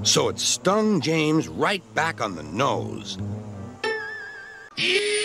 So it stung James right back on the nose.